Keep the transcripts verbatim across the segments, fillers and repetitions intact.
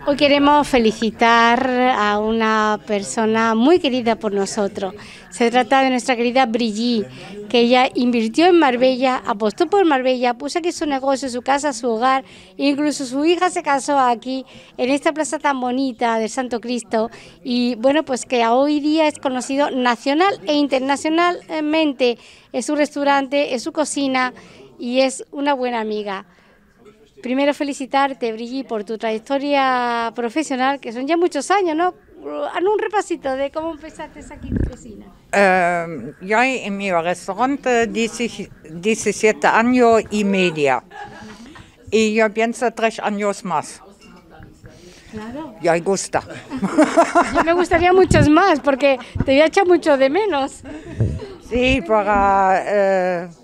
Hoy queremos felicitar a una persona muy querida por nosotros. Se trata de nuestra querida Brigitte, que ella invirtió en Marbella, apostó por Marbella, puso aquí su negocio, su casa, su hogar, incluso su hija se casó aquí, en esta plaza tan bonita del Santo Cristo, y bueno, pues que hoy día es conocido nacional e internacionalmente. Es su restaurante, es su cocina y es una buena amiga. Primero felicitarte, Brigitte, por tu trayectoria profesional, que son ya muchos años, ¿no? Haz un repasito de cómo empezaste aquí en tu cocina. Uh, yo en mi restaurante diecisiete años y media. Y yo pienso tres años más. Claro. Ya me gusta. Yo me gustaría muchos más, porque te voy a echar mucho de menos. Sí, para... Uh,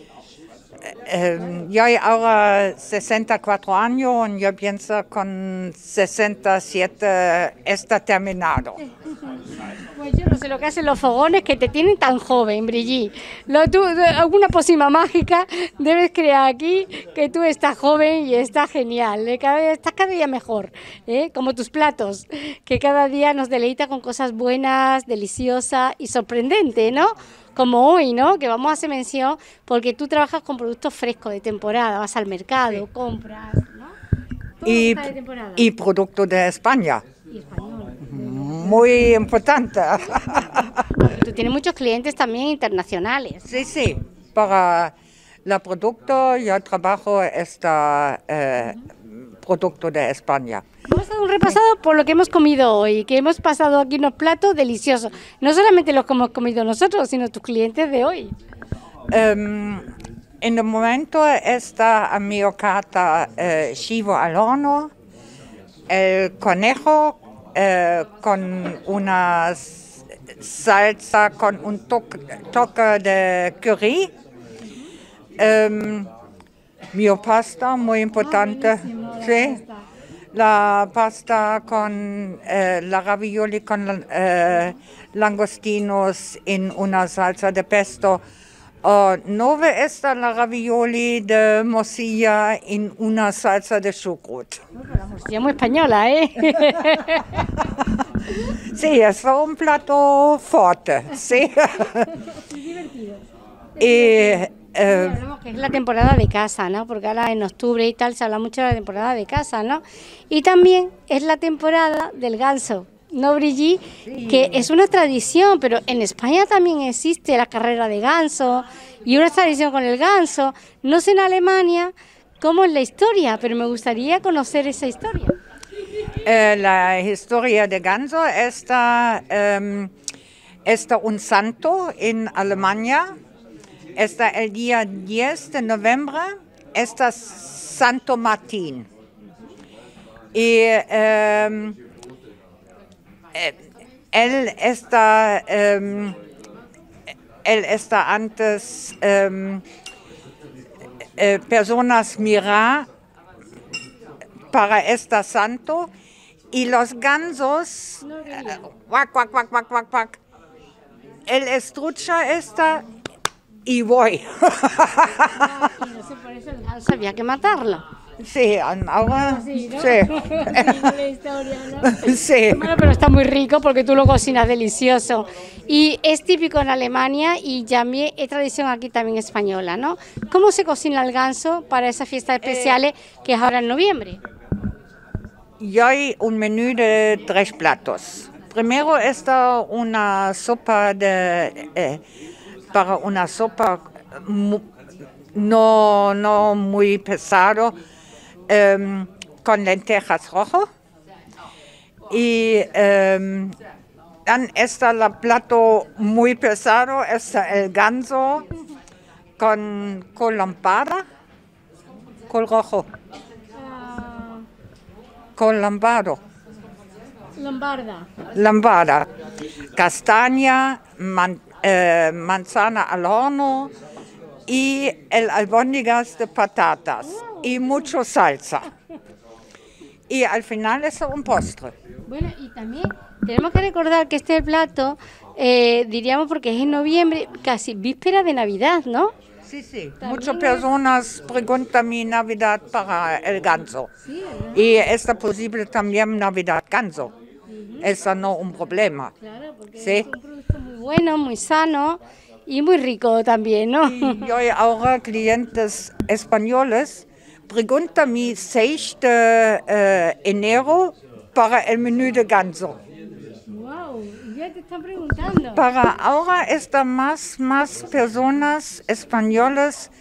Eh, yo ahora sesenta y cuatro años y yo pienso con sesenta y siete está terminado. Pues yo no sé lo que hacen los fogones que te tienen tan joven, Brigitte. Lo, tú, alguna pócima mágica debes crear aquí, que tú estás joven y estás genial, ¿eh? Cada día, estás cada día mejor, ¿eh? Como tus platos, que cada día nos deleita con cosas buenas, deliciosas y sorprendentes, ¿no? Como hoy, ¿no? Que vamos a hacer mención porque tú trabajas con productos frescos de temporada, vas al mercado, sí, compras, ¿no? Y, de temporada. Y productos de España. Y español. Muy importante. Tú tienes muchos clientes también internacionales. Sí, sí. Para los productos yo trabajo este eh, producto de España. Vamos a dar un repasado por lo que hemos comido hoy, que hemos pasado aquí unos platos deliciosos. No solamente los que hemos comido nosotros, sino tus clientes de hoy. Um, en el momento está a mi carta eh, chivo al horno, el conejo eh, con una salsa con un toque, toque de curry, um, mi pasta muy importante, ah, sí. La pasta con eh, la ravioli con eh, langostinos en una salsa de pesto. Uh, nueve está la ravioli de morcilla en una salsa de chucrut. La morcilla muy española, ¿eh? Sí, es un plato fuerte, sí. Divertido. Y, Eh, que es la temporada de casa, ¿no? Porque ahora en octubre y tal se habla mucho de la temporada de casa, ¿no? Y también es la temporada del ganso, ¿no, Brigitte? Sí. Que es una tradición, pero en España también existe la carrera de ganso y una tradición con el ganso. No sé en Alemania cómo es la historia, pero me gustaría conocer esa historia. Eh, la historia de ganso está, um, está un santo en Alemania. Está el día diez de noviembre, está Santo Martín. Y um, él está, um, él está antes, um, eh, personas mirar para este santo y los gansos, no, uh, cuac, cuac, cuac, cuac, cuac, cuac. Él escucha esta y voy. Ah, no sé, por eso el ganso había que matarlo. Sí, ahora sí. ¿No? Sí. La historia, ¿no? Sí. Bueno, pero está muy rico porque tú lo cocinas delicioso. Y es típico en Alemania y también es tradición aquí también española, ¿no? ¿Cómo se cocina el ganso para esas fiestas especiales eh, que es ahora en noviembre? Y hay un menú de tres platos. Primero está una sopa de... Eh, para una sopa no, no muy pesado, um, con lentejas rojas. Y um, dann está el plato muy pesado, está el ganso con col lombarda, col rojo, uh, col lombardo. Lombarda. Lombarda, castaña, man, Eh, manzana al horno y el albóndigas de patatas oh. Y mucho salsa. Y al final es un postre. Bueno, y también tenemos que recordar que este plato, eh, diríamos porque es en noviembre, casi víspera de Navidad, ¿no? Sí, sí. Muchas personas preguntan mi Navidad para el ganso. Sí, ¿verdad? Y está posible también Navidad ganso. Uh-huh. Eso no es un problema. Claro, porque Sí. es un producto muy bueno, muy sano y muy rico también, ¿no? Y yo ahora clientes españoles preguntan mi seis de eh, enero para el menú de ganso. Wow, ya te están preguntando. Para ahora están más, más personas españolas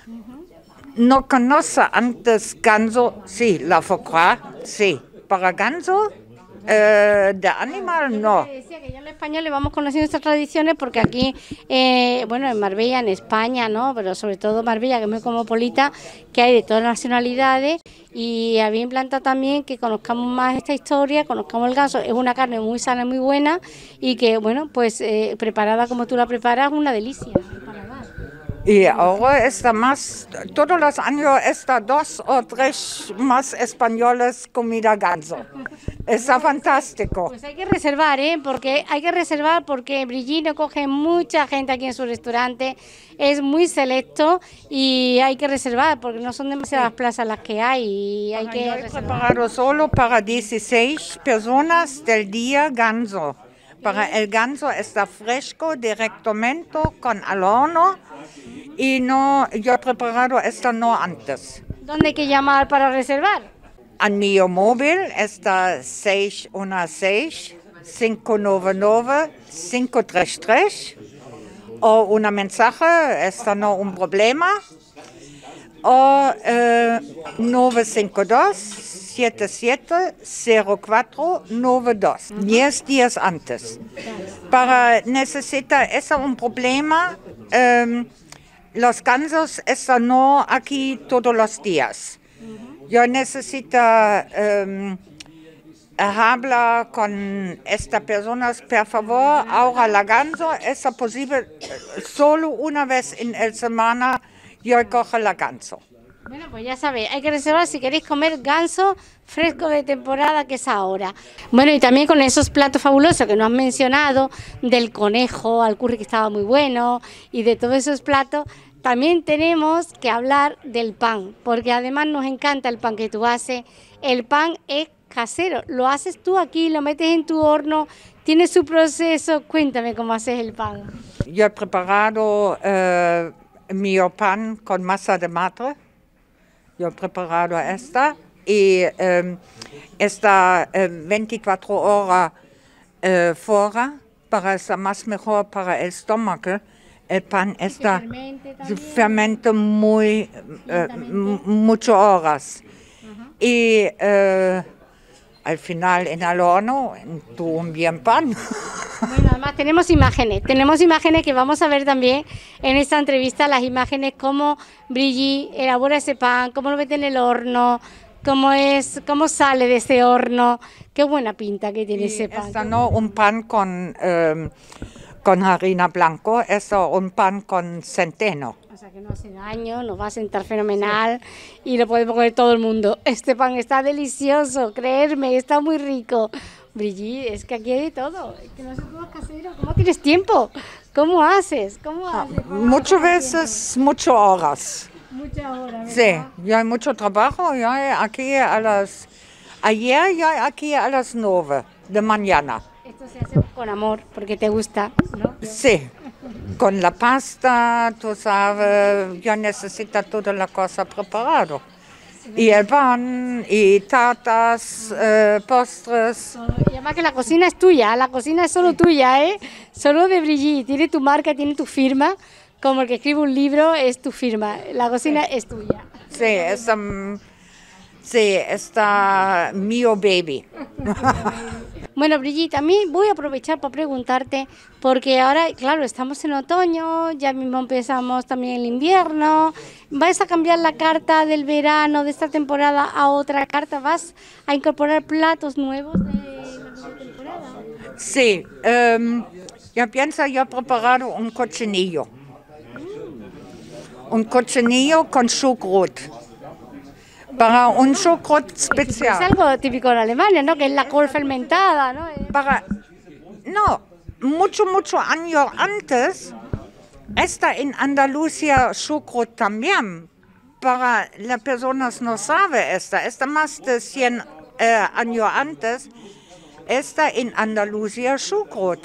no conocen antes ganso, sí, la foie gras, sí. Para ganso, eh, de animal, no. Decía que ya en español le vamos conociendo estas tradiciones porque aquí, eh, bueno, en Marbella, en España, ¿no? Pero sobre todo Marbella, que es muy cosmopolita, que hay de todas las nacionalidades y había implantado también que conozcamos más esta historia, conozcamos el ganso, es una carne muy sana, muy buena y que, bueno, pues eh, preparada como tú la preparas, una delicia. Y ahora está más, todos los años está dos o tres más españoles comida ganso. Está fantástico. Pues hay que reservar, ¿eh? Porque hay que reservar porque Brigitte no coge mucha gente aquí en su restaurante, es muy selecto y hay que reservar porque no son demasiadas plazas las que hay y hay que Yo he reservar. preparado solo para dieciséis personas del día ganso. Para el ganso está fresco directamente con al horno y no, yo he preparado esto no antes. ¿Dónde hay que llamar para reservar? A mi móvil está seis uno seis, cinco nueve nueve, cinco tres tres o una mensaje, esto no es un problema, o eh, nueve cinco dos, siete siete cero cuatro nueve dos, diez días antes. Para necesitar, eso es un problema, eh, los gansos están no aquí todos los días. Yo necesito um, hablar con estas personas, por favor, ahora la ganso, es posible, solo una vez en la semana yo cojo la ganso. Bueno, pues ya sabéis, hay que reservar si queréis comer ganso fresco de temporada, que es ahora. Bueno, y también con esos platos fabulosos que nos han mencionado, del conejo al curry que estaba muy bueno, y de todos esos platos, también tenemos que hablar del pan, porque además nos encanta el pan que tú haces. El pan es casero, lo haces tú aquí, lo metes en tu horno, tiene su proceso. Cuéntame cómo haces el pan. Yo he preparado eh, mi pan con masa de madre. Yo he preparado esta y eh, está eh, veinticuatro horas eh, fuera para ser más mejor para el estómago. El pan está fermenta muy eh, muchas horas. Uh-huh. Y eh, al final en el horno tú un bien pan. Bueno, además tenemos imágenes, tenemos imágenes que vamos a ver también en esta entrevista, las imágenes cómo Brigitte elabora ese pan, cómo lo mete en el horno, cómo es, cómo sale de ese horno. Qué buena pinta que tiene y ese pan. Esta no un pan con eh, con harina blanco, es un pan con centeno. O sea que no hace daño, nos va a sentar fenomenal sí. Y lo puede comer todo el mundo. Este pan está delicioso, creerme, está muy rico. Brigitte, es que aquí hay de todo, es que no son todos caseros. ¿Cómo tienes tiempo? ¿Cómo haces? ¿Cómo haces? Ah, muchas veces, muchas horas. Muchas horas, ¿verdad? Sí, ya hay mucho trabajo, ya aquí a las, ayer ya aquí a las nueve de mañana. Esto se hace con amor, porque te gusta, ¿no? Sí, con la pasta, tú sabes, yo necesito toda la cosa preparada. Y el pan, y tartas, eh, postres. Y además que la cocina es tuya, la cocina es solo tuya, ¿eh? Solo de Brigitte, tiene tu marca, tiene tu firma, como el que escribe un libro es tu firma, la cocina sí. Es tuya. Sí, es, um, sí, está mío baby. Bueno, Brigitte, a mí voy a aprovechar para preguntarte, porque ahora, claro, estamos en otoño, ya mismo empezamos también el invierno, ¿vas a cambiar la carta del verano, de esta temporada, a otra carta? ¿Vas a incorporar platos nuevos de la temporada? Sí, um, yo pienso, yo he preparado un cochinillo, mm. un cochinillo con chucrut. Para un chucrut especial. Es algo típico de Alemania, ¿no? Que es la col fermentada, ¿no? Para, no, mucho, mucho años antes Está en Andalucía chucrut también. Para las personas no saben esta, está más de cien eh, años antes, está en Andalucía chucrut.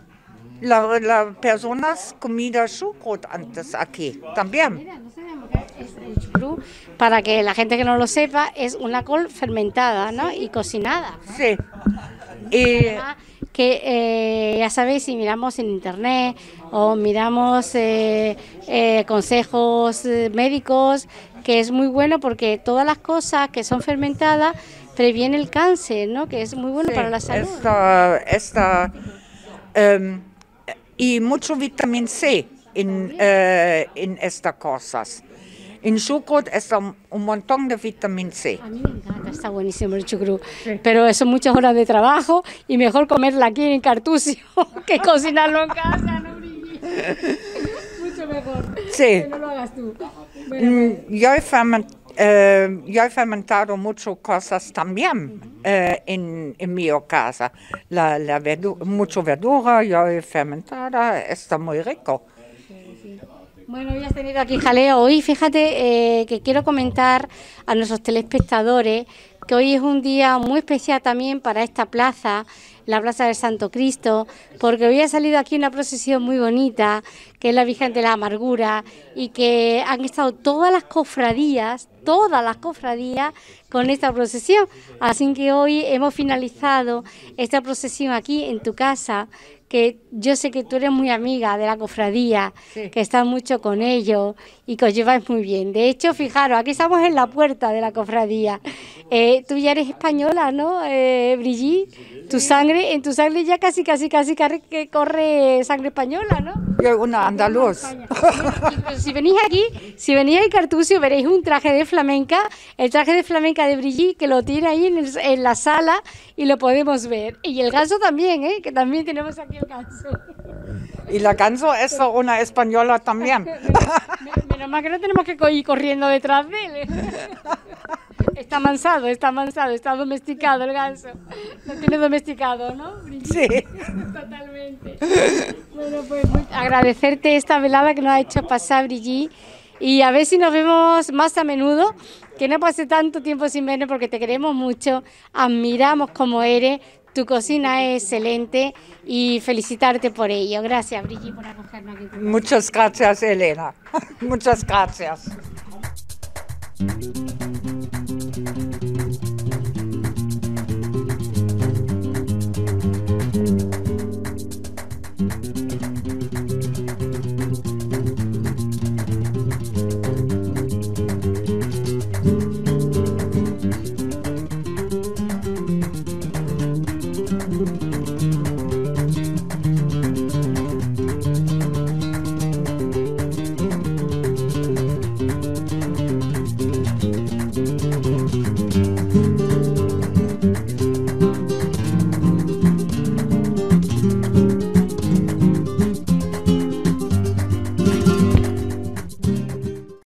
Las la personas comida chucrut antes aquí también. El chucrut, para que la gente que no lo sepa, es una col fermentada, ¿no? Y cocinada. Sí. Y que eh, ya sabéis, si miramos en internet o miramos eh, eh, consejos eh, médicos, que es muy bueno porque todas las cosas que son fermentadas previene el cáncer, ¿no? Que es muy bueno sí, para la salud. Esta, esta, um, y mucho vitamina C en, uh, en estas cosas. En chucrut está un montón de vitamina C. A mí me encanta, está buenísimo el chucrut, sí. Pero son muchas horas de trabajo y mejor comerla aquí en Cartucio que cocinarlo en casa, ¿no, Brigitte? Mucho mejor. Sí. Que no lo hagas tú. Bueno, pues. yo, he ferment, uh, yo he fermentado muchas cosas también uh, en, en mi casa. La, la verdura, mucha verdura, yo he fermentado, está muy rico. Bueno, hoy has tenido aquí jaleo. Hoy fíjate eh, que quiero comentar a nuestros telespectadores que hoy es un día muy especial también para esta plaza, la Plaza del Santo Cristo, porque hoy ha salido aquí una procesión muy bonita, que es la Virgen de la Amargura, y que han estado todas las cofradías, todas las cofradías con esta procesión. Así que hoy hemos finalizado esta procesión aquí en tu casa, que yo sé que tú eres muy amiga de la cofradía, sí. Que estás mucho con ellos y que os lleváis muy bien. De hecho, fijaros, aquí estamos en la puerta de la cofradía. Eh, tú ya eres española, ¿no, eh, Brigitte? Tu sangre, en tu sangre ya casi, casi, casi que corre sangre española, ¿no? Yo una andaluz. Si venís aquí, si venís a Cartucio, veréis un traje de flamenca, el traje de flamenca de Brigitte, que lo tiene ahí en, el, en la sala y lo podemos ver. Y el ganso también, ¿eh? Que también tenemos aquí el ganso. Y la ganso es una española también. Menos mal que no tenemos que ir corriendo detrás de él. Está amansado, está amansado, está domesticado el ganso. Lo tiene domesticado, ¿no, Brigitte? Sí. Totalmente. Bueno, pues agradecerte esta velada que nos ha hecho pasar, Brigitte, y a ver si nos vemos más a menudo, que no pase tanto tiempo sin vernos porque te queremos mucho, admiramos como eres, tu cocina es excelente y felicitarte por ello. Gracias, Brigitte, por acogernos aquí. Muchas gracias, Elena. Muchas gracias.